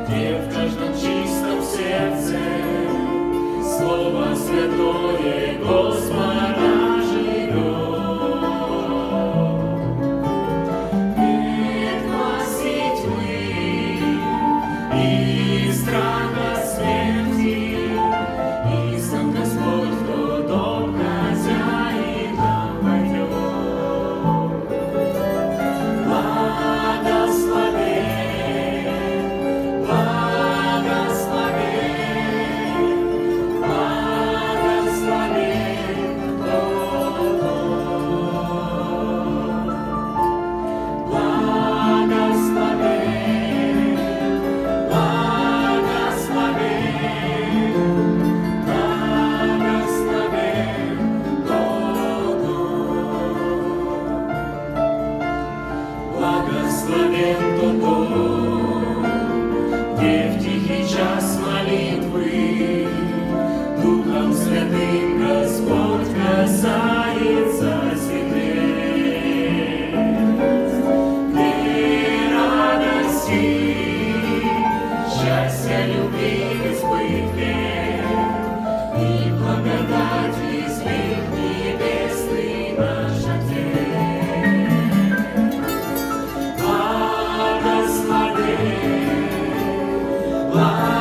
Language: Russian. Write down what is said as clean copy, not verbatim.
где в каждом чистом сердце Слово Святое Господа живет. Нет власти тьмы и страха смерти, и сам Господь, кто дом хозяина войдет. Благословен тот дом, где в тихий час молитвы Духом Святым Господь касается сердец, где радости, счастья, любви в избытке и благодать излит небесный наш Отец. Благословен,